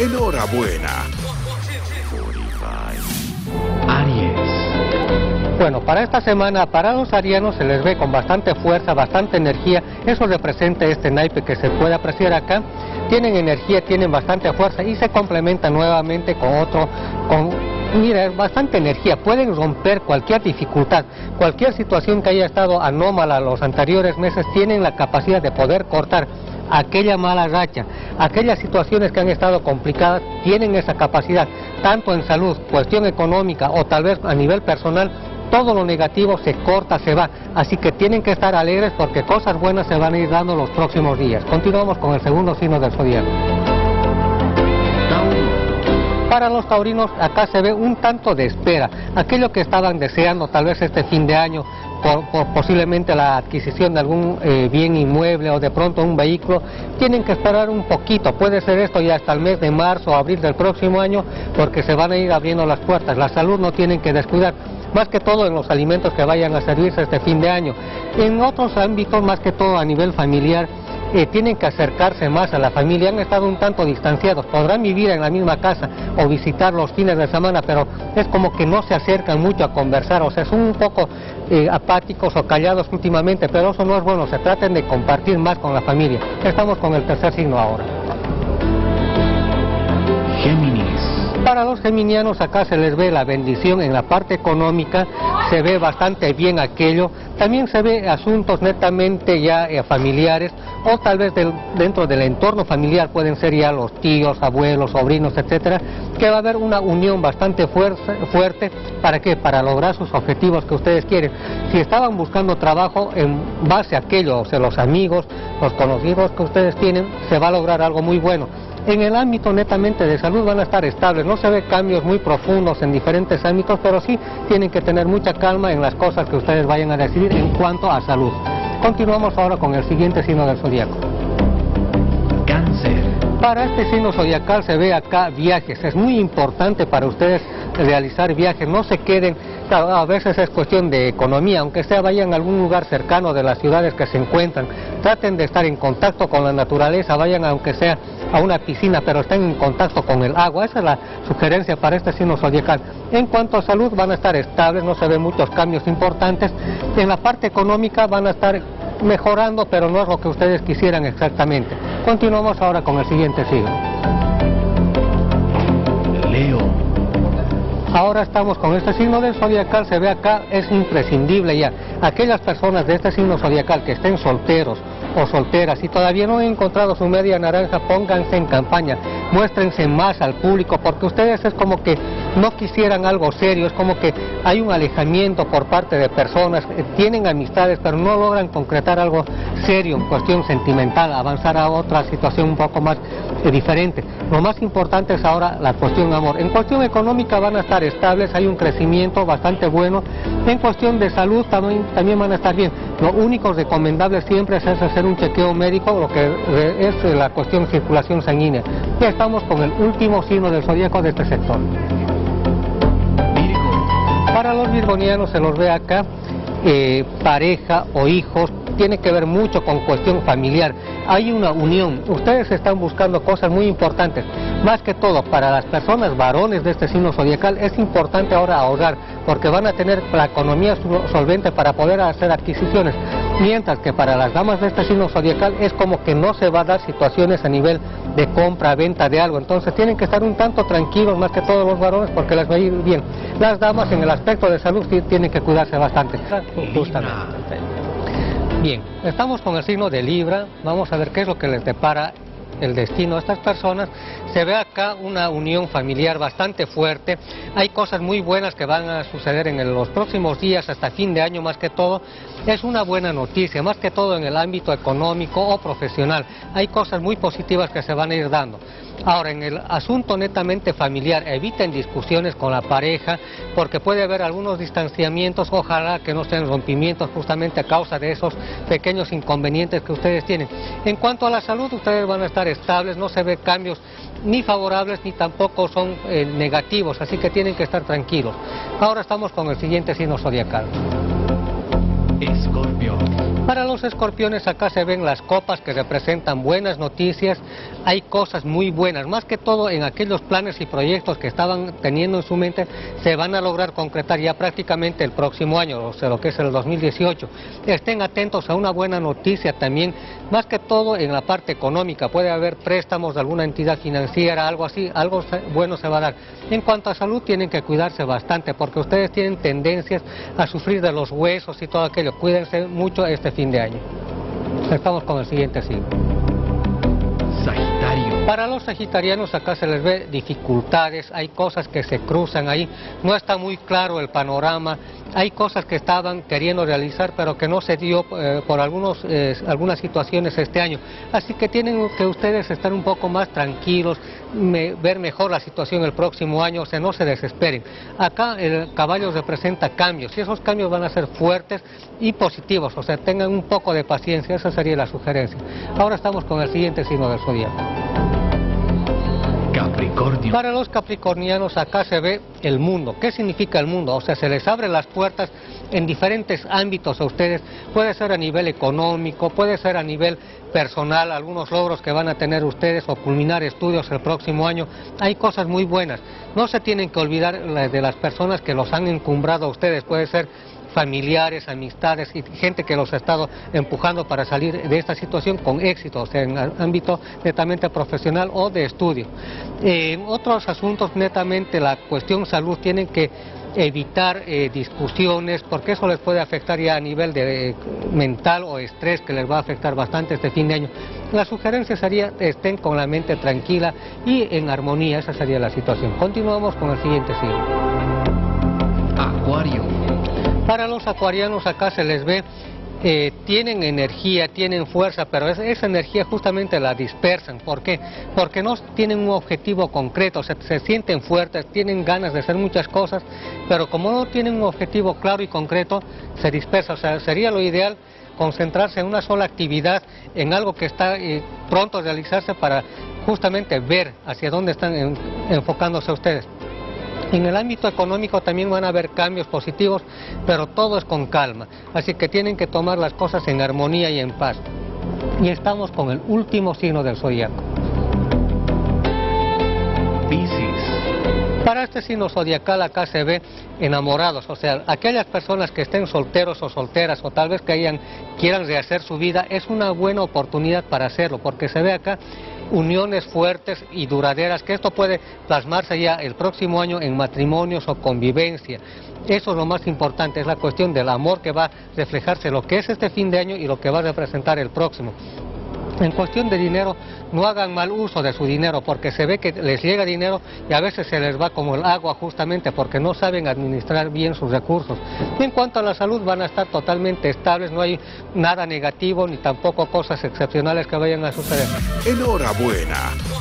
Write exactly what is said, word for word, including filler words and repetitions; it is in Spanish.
Enhorabuena. Aries. Bueno, para esta semana, para los arianos se les ve con bastante fuerza, bastante energía. Eso representa este naipe que se puede apreciar acá. Tienen energía, tienen bastante fuerza y se complementa nuevamente con otro, con, mira, bastante energía. Pueden romper cualquier dificultad, cualquier situación que haya estado anómala los anteriores meses, tienen la capacidad de poder cortar aquella mala racha, aquellas situaciones que han estado complicadas, tienen esa capacidad, tanto en salud, cuestión económica o tal vez a nivel personal. Todo lo negativo se corta, se va, así que tienen que estar alegres porque cosas buenas se van a ir dando los próximos días. Continuamos con el segundo signo del zodiaco. Para los taurinos acá se ve un tanto de espera, aquello que estaban deseando tal vez este fin de año, por, por posiblemente la adquisición de algún eh, bien inmueble o de pronto un vehículo, tienen que esperar un poquito, puede ser esto ya hasta el mes de marzo o abril del próximo año, porque se van a ir abriendo las puertas. La salud no tienen que descuidar, más que todo en los alimentos que vayan a servirse este fin de año. En otros ámbitos, más que todo a nivel familiar, eh, tienen que acercarse más a la familia. Han estado un tanto distanciados, podrán vivir en la misma casa o visitar los fines de semana, pero es como que no se acercan mucho a conversar, o sea, son un poco eh, apáticos o callados últimamente, pero eso no es bueno, se traten de compartir más con la familia. Estamos con el tercer signo ahora. Géminis. Para los geminianos acá se les ve la bendición en la parte económica, se ve bastante bien aquello, también se ve asuntos netamente ya eh, familiares, o tal vez del, dentro del entorno familiar pueden ser ya los tíos, abuelos, sobrinos, etcétera, que va a haber una unión bastante fuerza, fuerte, ¿para qué? Para lograr sus objetivos que ustedes quieren. Si estaban buscando trabajo en base a aquello, o sea, los amigos, los conocidos que ustedes tienen, se va a lograr algo muy bueno. En el ámbito netamente de salud van a estar estables, no se ve cambios muy profundos en diferentes ámbitos, pero sí tienen que tener mucha calma en las cosas que ustedes vayan a decidir en cuanto a salud. Continuamos ahora con el siguiente signo del zodiaco. Cáncer. Para este signo zodiacal se ve acá viajes, es muy importante para ustedes realizar viajes, no se queden, a veces es cuestión de economía, aunque sea vayan a algún lugar cercano de las ciudades que se encuentran, traten de estar en contacto con la naturaleza, vayan aunque sea a una piscina, pero estén en contacto con el agua. Esa es la sugerencia para este signo zodiacal. En cuanto a salud, van a estar estables, no se ven muchos cambios importantes. En la parte económica van a estar mejorando, pero no es lo que ustedes quisieran exactamente. Continuamos ahora con el siguiente signo. Leo. Ahora estamos con este signo del zodiacal, se ve acá, es imprescindible ya. Aquellas personas de este signo zodiacal que estén solteros o solteras y todavía no han encontrado su media naranja, pónganse en campaña, muéstrense más al público, porque ustedes es como que no quisieran algo serio, es como que hay un alejamiento por parte de personas, eh, tienen amistades pero no logran concretar algo serio en cuestión sentimental, avanzar a otra situación un poco más eh, diferente. Lo más importante es ahora la cuestión amor. En cuestión económica van a estar estables, hay un crecimiento bastante bueno. En cuestión de salud también, también van a estar bien. Lo único recomendable siempre es hacer un chequeo médico, lo que es la cuestión de circulación sanguínea. Ya estamos con el último signo del zodíaco de este sector. Virgo. Para los virgonianos se los ve acá, eh, pareja o hijos, tiene que ver mucho con cuestión familiar. Hay una unión, ustedes están buscando cosas muy importantes. Más que todo, para las personas varones de este signo zodiacal es importante ahora ahorrar, porque van a tener la economía solvente para poder hacer adquisiciones. Mientras que para las damas de este signo zodiacal es como que no se va a dar situaciones a nivel de compra, venta de algo. Entonces tienen que estar un tanto tranquilos más que todos los varones porque les va a ir bien. Las damas en el aspecto de salud sí tienen que cuidarse bastante. Justamente. Bien, estamos con el signo de Libra, vamos a ver qué es lo que les depara el destino a estas personas. Se ve acá una unión familiar bastante fuerte, hay cosas muy buenas que van a suceder en el, los próximos días, hasta fin de año más que todo. Es una buena noticia, más que todo en el ámbito económico o profesional, hay cosas muy positivas que se van a ir dando. Ahora, en el asunto netamente familiar, eviten discusiones con la pareja, porque puede haber algunos distanciamientos, ojalá que no sean rompimientos justamente a causa de esos pequeños inconvenientes que ustedes tienen. En cuanto a la salud, ustedes van a estar estables, no se ve cambios ni favorables ni tampoco son eh, negativos, así que tienen que estar tranquilos. Ahora estamos con el siguiente signo zodiacal. Escorpio. Para los escorpiones acá se ven las copas que representan buenas noticias, hay cosas muy buenas, más que todo en aquellos planes y proyectos que estaban teniendo en su mente, se van a lograr concretar ya prácticamente el próximo año, o sea, lo que es el dos mil dieciocho. Estén atentos a una buena noticia también, más que todo en la parte económica, puede haber préstamos de alguna entidad financiera, algo así, algo bueno se va a dar. En cuanto a salud tienen que cuidarse bastante, porque ustedes tienen tendencias a sufrir de los huesos y todo aquello, cuídense mucho este fin de año. Estamos con el siguiente signo. Sagitario. Para los sagitarianos acá se les ve dificultades, hay cosas que se cruzan ahí, no está muy claro el panorama, hay cosas que estaban queriendo realizar pero que no se dio eh, por algunos, eh, algunas situaciones este año, así que tienen que ustedes estar un poco más tranquilos, me, ver mejor la situación el próximo año, o sea, no se desesperen. Acá el caballo representa cambios y esos cambios van a ser fuertes y positivos, o sea, tengan un poco de paciencia, esa sería la sugerencia. Ahora estamos con el siguiente signo del zodiaco. Capricornio. Para los capricornianos acá se ve el mundo. ¿Qué significa el mundo? O sea, se les abren las puertas en diferentes ámbitos a ustedes. Puede ser a nivel económico, puede ser a nivel personal, algunos logros que van a tener ustedes o culminar estudios el próximo año. Hay cosas muy buenas. No se tienen que olvidar de las personas que los han encumbrado a ustedes. Puede ser familiares, amistades y gente que los ha estado empujando para salir de esta situación con éxito, o sea, en el ámbito netamente profesional o de estudio. Eh, en otros asuntos, netamente la cuestión salud, tienen que evitar eh, discusiones, porque eso les puede afectar ya a nivel de eh, mental o estrés, que les va a afectar bastante este fin de año. La sugerencia sería estén con la mente tranquila y en armonía, esa sería la situación. Continuamos con el siguiente signo. Acuario. Para los acuarianos acá se les ve, eh, tienen energía, tienen fuerza, pero esa, esa energía justamente la dispersan. ¿Por qué? Porque no tienen un objetivo concreto, o sea, se sienten fuertes, tienen ganas de hacer muchas cosas, pero como no tienen un objetivo claro y concreto, se dispersa. O sea, sería lo ideal concentrarse en una sola actividad, en algo que está eh, pronto a realizarse para justamente ver hacia dónde están en, enfocándose ustedes. En el ámbito económico también van a haber cambios positivos, pero todo es con calma, así que tienen que tomar las cosas en armonía y en paz. Y estamos con el último signo del zodiaco. Piscis. Para este signo zodiacal acá se ve enamorados, o sea, aquellas personas que estén solteros o solteras o tal vez que hayan, quieran rehacer su vida, es una buena oportunidad para hacerlo, porque se ve acá uniones fuertes y duraderas, que esto puede plasmarse ya el próximo año en matrimonios o convivencia. Eso es lo más importante, es la cuestión del amor que va a reflejarse lo que es este fin de año y lo que va a representar el próximo. En cuestión de dinero, no hagan mal uso de su dinero, porque se ve que les llega dinero y a veces se les va como el agua justamente porque no saben administrar bien sus recursos. Y en cuanto a la salud, van a estar totalmente estables, no hay nada negativo ni tampoco cosas excepcionales que vayan a suceder. Enhorabuena,